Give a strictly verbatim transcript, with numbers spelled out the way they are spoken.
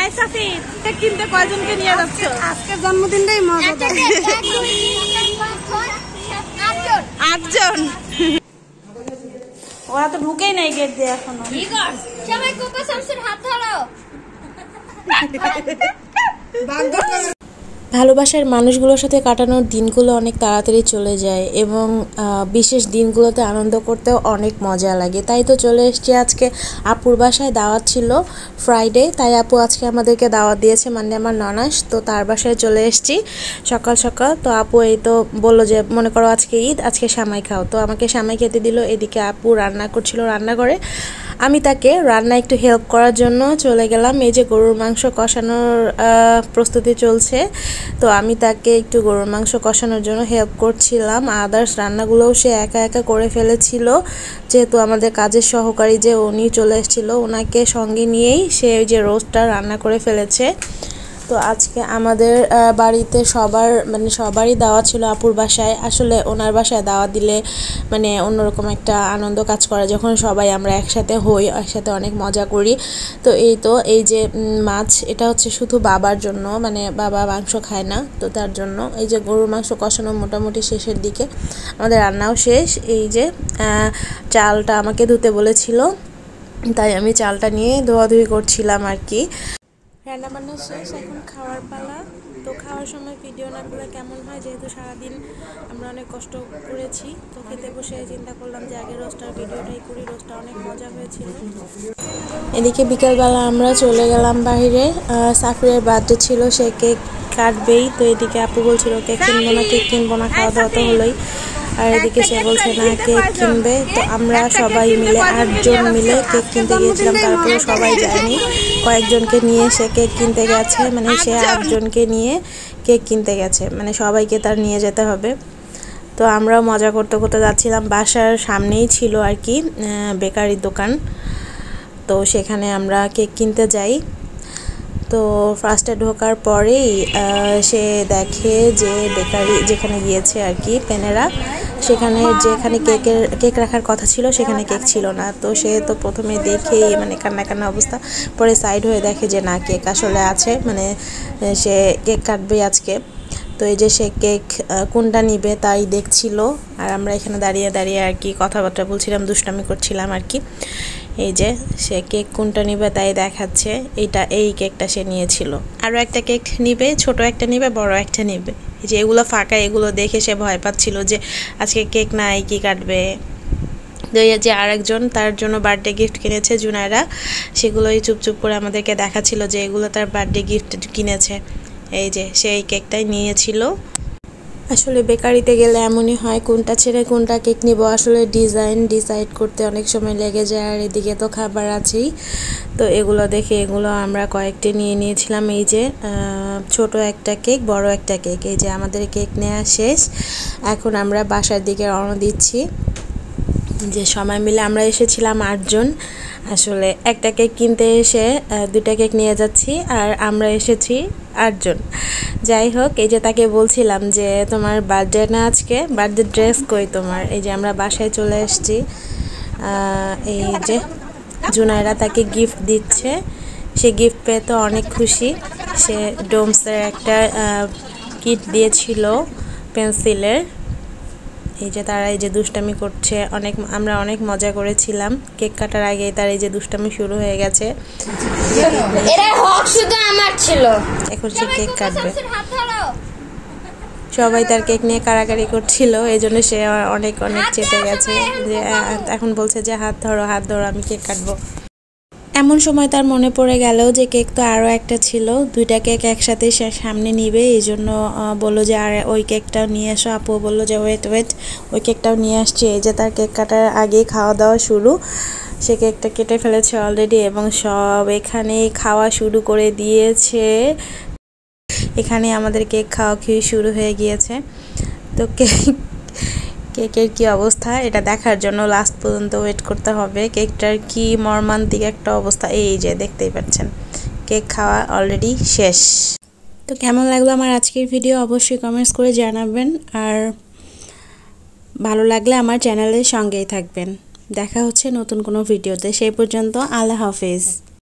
এই সাফি কেক কিনতে কয়জনকে নিয়ে যাচ্ছ? আজকে জন্মদিনটাই মজা। আটজন। ওরা তো ঢুকেই নাই গেট দিয়ে এখনো। সবাই কোকো শামসুর হাত ধরো। ভালোবাসার মানুষগুলোর সাথে কাটানোর দিনগুলো অনেক তাড়াতাড়ি চলে যায় এবং বিশেষ দিনগুলোতে আনন্দ করতেও অনেক মজা লাগে। তাই তো চলে এসেছি আজকে আপুর বাসায়, দাওয়াত ছিল ফ্রাইডে, তাই আপু আজকে আমাদেরকে দাওয়াত দিয়েছে, মানে আমার ননাস। তো তার বাসায় চলে এসেছি সকাল সকাল। তো আপু এই তো বললো যে মনে করো আজকে ঈদ, আজকে সামাই খাও। তো আমাকে সামাই খেতে দিল। এদিকে আপু রান্না করছিল রান্নাঘরে, আমি তাকে রান্না একটু হেল্প করার জন্য চলে গেলাম। এই যে গরুর মাংস কষানোর প্রস্তুতি চলছে, তো আমি তাকে একটু গরুর মাংস কষানোর জন্য হেল্প করছিলাম। আদার্স রান্নাগুলোও সে একা একা করে ফেলেছিল, যেহেতু আমাদের কাজের সহকারী যে উনি চলে এসেছিলো, ওনাকে সঙ্গে নিয়েই সে ওই যে রোস্টটা রান্না করে ফেলেছে। তো আজকে আমাদের বাড়িতে সবার মানে সবারই দাওয়াত ছিল আপুর বাসায়। আসলে ওনার বাসায় দাওয়াত দিলে মানে অন্যরকম একটা আনন্দ কাজ করে, যখন সবাই আমরা একসাথে হই, একসাথে অনেক মজা করি। তো এই তো এই যে মাছ, এটা হচ্ছে শুধু বাবার জন্য, মানে বাবা মাংস খায় না, তো তার জন্য এই যে গরুর মাংস কষানো মোটামুটি শেষের দিকে, আমাদের রান্নাও শেষ। এই যে চালটা আমাকে ধুতে বলেছিল, তাই আমি চালটা নিয়ে ধোয়াধুয়ি করছিলাম আর কি। রান্নাবান্না শেষ, এখন খাওয়ার পালা। তো খাওয়ার সময় ভিডিও না করলে কেমন হয়, যেহেতু সারাদিন আমরা অনেক কষ্ট করেছি। তো খেতে বসে চিন্তা করলাম যে আগে রোস্টার ভিডিওটাই করি, রোস্টটা অনেক মজা হয়েছিল। এদিকে বিকেলবেলা আমরা চলে গেলাম বাইরে, সাফিরের বার্থডে ছিল, সে কেক কাটবেই। তো এদিকে আপু বলছিল কেক কিনবো না, কেক কিনবো না, খাওয়া দাওয়া তো হলোই। আর এদিকে সে বলছে না কেক কিনবে। তো আমরা সবাই মিলে আটজন মিলে কেক কিনতে গিয়েছিলাম, তারপরে সবাই যায়নি, কয়েকজনকে নিয়ে সে কেক কিনতে গেছে, মানে সে আটজনকে নিয়ে কেক কিনতে গেছে, মানে সবাইকে তার নিয়ে যেতে হবে। তো আমরাও মজা করতে করতে যাচ্ছিলাম, বাসার সামনেই ছিল আর কি বেকারির দোকান, তো সেখানে আমরা কেক কিনতে যাই। তো ফার্স্টে ঢোকার পরেই সে দেখে যে বেকারি যেখানে গিয়েছে আর কি পেনেরা, সেখানে যেখানে কেকের কেক রাখার কথা ছিল সেখানে কেক ছিল না। তো সে তো প্রথমে দেখেই মানে কান্না কান্না অবস্থা, পরে সাইড হয়ে দেখে যে না কেক আসলে আছে, মানে সে কেক কাটবে আজকে। তো এই যে সে কেক কোনটা নিবে তাই দেখছিল, আর আমরা এখানে দাঁড়িয়ে দাঁড়িয়ে আর কি কথাবার্তা বলছিলাম, দুষ্টামি করছিলাম আর কি। এই যে সে কেক কোনটা নিবে তাই দেখাচ্ছে, এইটা এই কেকটা সে নিয়েছিল। আরও একটা কেক নিবে, ছোট একটা নিবে, বড় একটা নিবে। এই যে এগুলো ফাঁকা, এগুলো দেখে সে ভয় পাচ্ছিল যে আজকে কেক নাই, কি কাটবে। যে আরেকজন তার জন্য বার্থডে গিফট কিনেছে জুনায়রা, সেগুলোই চুপচুপ করে আমাদেরকে দেখাচ্ছিল যে এগুলো তার বার্থডে গিফট কিনেছে। এই যে সে এই কেকটাই নিয়েছিল। আসলে বেকারিতে গেলে এমনই হয়, কোনটা ছেড়ে কোনটা কেক নিব, আসলে ডিজাইন ডিসাইড করতে অনেক সময় লেগে যায়। আর এদিকে তো খাবার আছেই, তো এগুলো দেখে এগুলো আমরা কয়েকটি নিয়ে নিয়েছিলাম। এই যে ছোট একটা কেক, বড় একটা কেক। এই যে আমাদের কেক নেওয়া শেষ, এখন আমরা বাসার দিকে রওনা দিচ্ছি। যে সময় মিলে আমরা এসেছিলাম আটজন, আসলে একটা কেক কিনতে এসে দুটা কেক নিয়ে যাচ্ছি, আর আমরা এসেছি আটজন। যাই হোক, এই যে তাকে বলছিলাম যে তোমার বার্থডে না আজকে, বার্থডে ড্রেস কই তোমার। এই যে আমরা বাসায় চলে এসেছি, এই যে জুনায়রা তাকে গিফট দিচ্ছে, সে গিফট পেয়ে তো অনেক খুশি। সে ডোমসের একটা কিট দিয়েছিল পেন্সিলের। এই যে তারা এই যে দুষ্টামি করছে, অনেক আমরা অনেক মজা করেছিলাম। কেক কাটার আগেই তার এই যে দুষ্টামি শুরু হয়ে গেছে। এরা হক শুধু আমার ছিল, এখন সে কেক কাটবে। সবাই তার কেক নিয়ে কাড়াকাড়ি করছিল, এই জন্য সে অনেক অনেক চেপে গেছে, যে এখন বলছে যে হাত ধরো হাত ধরো আমি কেক কাটবো। এমন সময় তার মনে পড়ে গেল যে কেক তো আরও একটা ছিল, দুইটা কেক একসাথে সে সামনে নিবে, এই জন্য বললো যে আর ওই কেকটাও নিয়ে আসো। আপু বললো যে ওয়েট ওয়েট ওই কেকটাও নিয়ে আসছে। এই যে তার কেক কাটার আগেই খাওয়া দাওয়া শুরু, সে কেকটা কেটে ফেলেছে অলরেডি এবং সব এখানেই খাওয়া শুরু করে দিয়েছে। এখানে আমাদের কেক খাওয়া খেয়ে শুরু হয়ে গিয়েছে। তো কেক কেকের কি অবস্থা এটা দেখার জন্য লাস্ট পর্যন্ত ওয়েট করতে হবে। কেকটার কি মর্মান্তিক একটা অবস্থা, এই যে দেখতেই পাচ্ছেন কেক খাওয়া অলরেডি শেষ। তো কেমন লাগলো আমার আজকের ভিডিও অবশ্যই কমেন্টস করে জানাবেন, আর ভালো লাগলে আমার চ্যানেলের সঙ্গেই থাকবেন। দেখা হচ্ছে নতুন কোনো ভিডিওতে, সেই পর্যন্ত আল্লাহ হাফেজ।